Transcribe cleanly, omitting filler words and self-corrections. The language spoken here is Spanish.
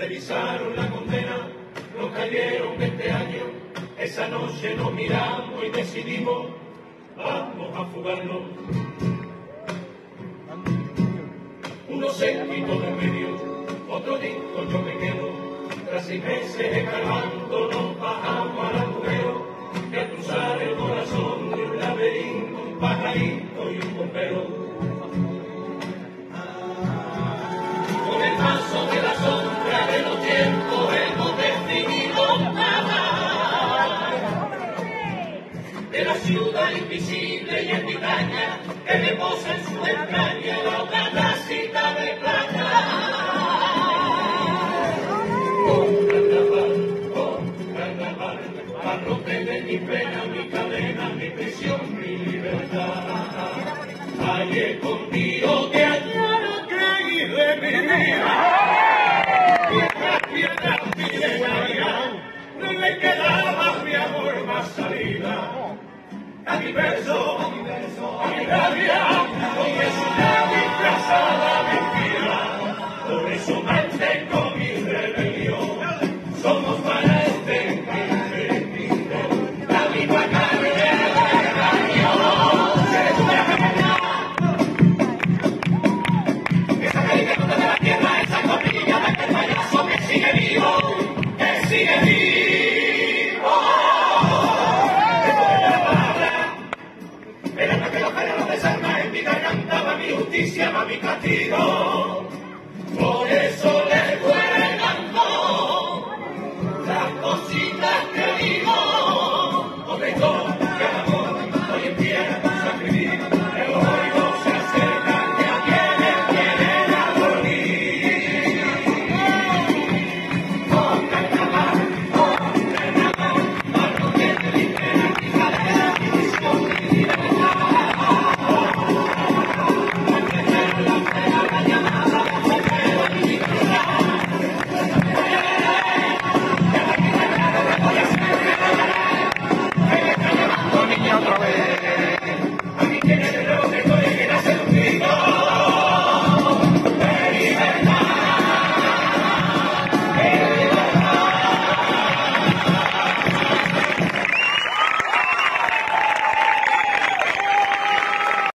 revisaron la condena, nos cayeron 20 años, esa noche nos miramos y decidimos, vamos a fugarnos. Uno se quitó de medio, otro dijo yo me quedo, tras 6 meses escalando nos bajamos a la